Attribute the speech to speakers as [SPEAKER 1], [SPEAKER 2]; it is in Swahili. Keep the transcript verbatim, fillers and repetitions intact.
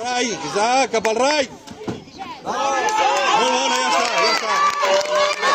[SPEAKER 1] Rai, Isaac, cap al Rai! Molt bona, ja està, ja està.